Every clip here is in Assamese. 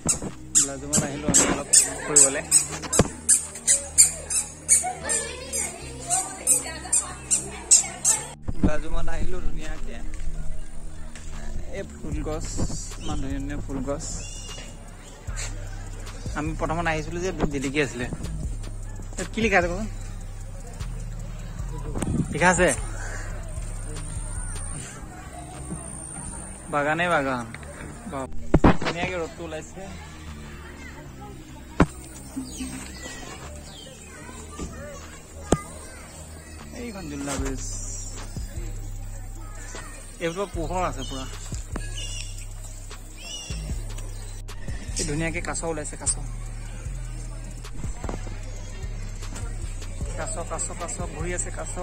ব্লাজুমত আহিলোঁ আমি অলপ ফুৰিবলৈ। ব্লাজুমত আহিলোঁ ধুনীয়াকৈ। এই ফুলগছ ইমান ধুনীয়া ধুনীয়া ফুলগছ। আমি প্ৰথমত আহিছিলোঁ যে জিলিকি আছিলে। কি লিখা আছে কচোন? লিখা আছে বাগানে বাগান। ধুনীয়াকৈ ৰ'দটো ওলাইছে। এইখন জুলনা ব্ৰিজ, এইবোৰ পোহৰ আছে পুৰা। এই ধুনীয়াকৈ কাছ ওলাইছে। কাছ কাছ কাছ কাছ ঘূৰি আছে। কাছ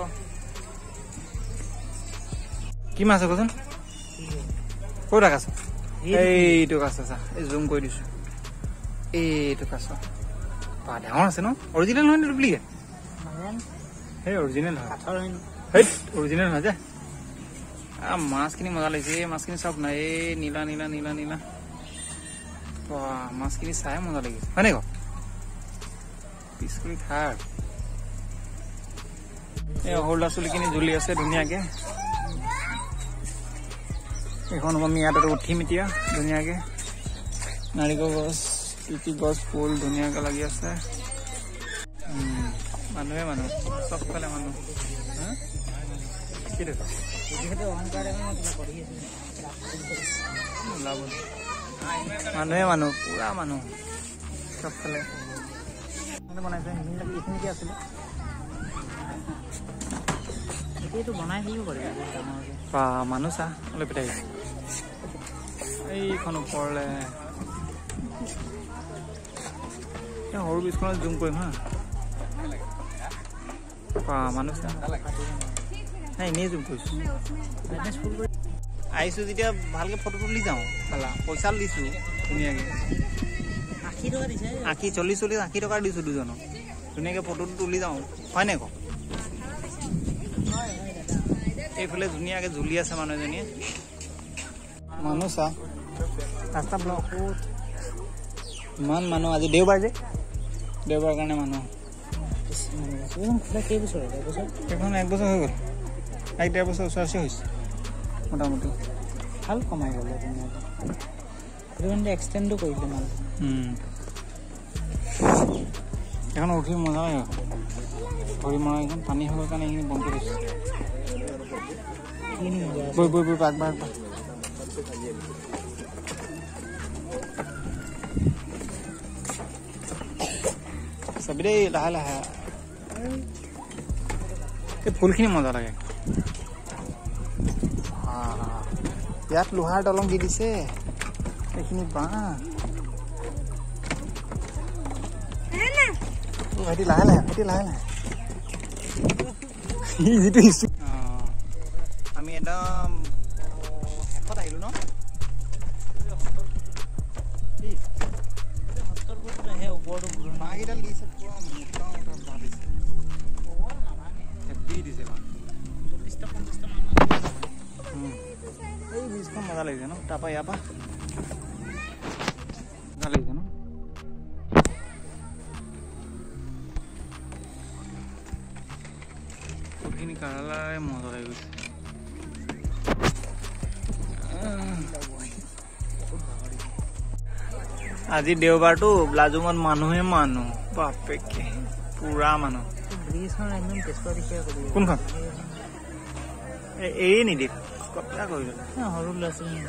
কি মাছ কচোন? ক'ত কাছ? এইটো কাছ চা, এই জুম কৰি দিছো। এইটো কাছ ডাঙৰ আছে ন? অৰিজিনেল নহয় নে ডুপ্লিকেট? সেই অৰিজিনেল হয়। সেই অৰিজিনেল হয় যে। মাছখিনি মজা লাগিছে। এই মাছখিনি চাওক না, এই নীলা নীলা নীলা নীলা। মাছখিনি চাই মজা লাগিছে হয় নাই? পিছ কৰি খাৰ। এই সৰু ল'ৰা ছোৱালীখিনি জ্বলি আছে ধুনীয়াকে। এইখন আমি ইয়াতে উঠিম এতিয়া ধুনীয়াকে। নাৰিকল গছ, কি গছ, ফুল ধুনীয়াকে লাগি আছে। মানুহে মানুহ, চবফালে মানুহ। মানুহে মানুহ, পুৰা মানুহ চবফালে। বনাইছে এইখিনিকে আছিলে। বনাই থাকিব পাৰিব মানুহ চা লৈ পিঠাই। এইখন ওপৰলে সৰু ব্ৰিজখনত জুম কৰিম হা। মানুহ চা এনেই জুম কৰিছো। আহিছো যেতিয়া ভালকে ফটো তুলি যাওঁ। পইচা দিছো ধুনীয়াকে। 40 টকা দিছো দুজনক। ধুনীয়াকে ফটোটো তুলি যাওঁ হয় নাই কওক? এইফালে ধুনীয়াকে ঝুলি আছে মানুহ এজনীয়ে। মানুহ চা ৰাস্তা ব্লক। ইমান মানুহ। আজি দেওবাৰ যে, দেওবাৰ কাৰণে মানুহ। এখন 1 বছৰ হৈ গ'ল। 1.5 বছৰ ওচৰা-ওচৰি হৈছে মোটামুটি। ভাল কমাই গ'লে এক্সটেণ্ডো কৰিলে মাল। এখন উঠি মজা লাগে। ভৰি মৰা এখন পানী হ'বৰ কাৰণে এইখিনি বন্ধ কৰিছে। বৈ বৈ বৈ বাগ বাগ বাগ। চাবি দেই লাহে লাহে। এই ফুলখিনি মজা লাগে। ইয়াত লোহাৰ দলং দি দিছে। এইখিনি বাঁহ। ভাইটি লাহে লাহে, ভাইটি লাহে লাহে। যিটো আমি একদম শেষত আহিলো ন? বাঁহকেইডাল দিছে এই ব্ৰিজখন মজা লাগিছে ন? তাৰপৰা ইয়াৰ পৰা মজা লাগিছে ন? ফুলখিনি কালাৰে মজা লাগি গৈছে। আজি দেওবাৰটো ব্লাজুমত মানুহে মানুহ। বাপেকে পুৰা মানুহ। কোনখন? এই নিদিয়ে কটা কৰি দিলে। সৰু ল'ৰা ছোৱালী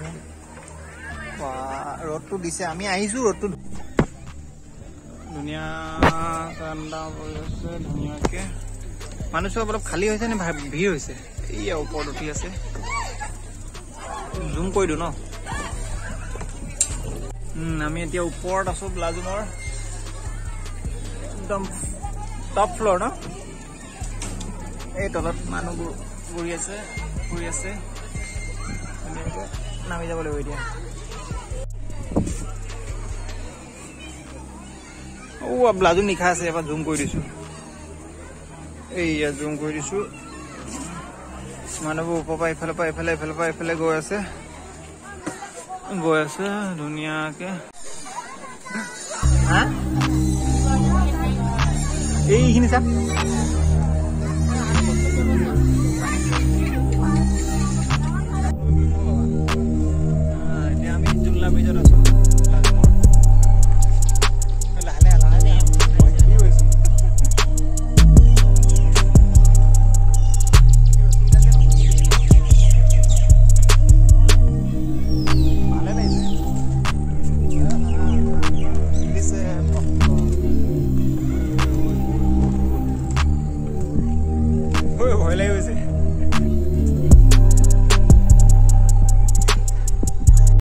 ৰ'দটো দিছে। আমি আহিছো ৰ'দটো ধুনীয়া ঠাণ্ডা হৈ আছে ধুনীয়াকে। মানুহ চব অলপ খালী হৈছে নে ভিৰ হৈছে? এইয়া ওপৰত উঠি আছে। জুম কৰি দিওঁ ন? আমি এতিয়া ওপৰত আছো ব্লাজুমৰ একদম টপ ফ্ল'ৰ ন? এই তলত মানুহবোৰ ঘূৰি আছে ফুৰি আছে। নামি যাব লাগিব এতিয়া। ব্লাজু নিশা আছে। এবাৰ জুম কৰি দিছো। এইয়া জুম কৰি দিছো। মানুহবোৰ ওপৰৰ পৰা এইফালৰ পৰা এইফালে গৈ আছে ধুনীয়াকে। হা এইখিনি চা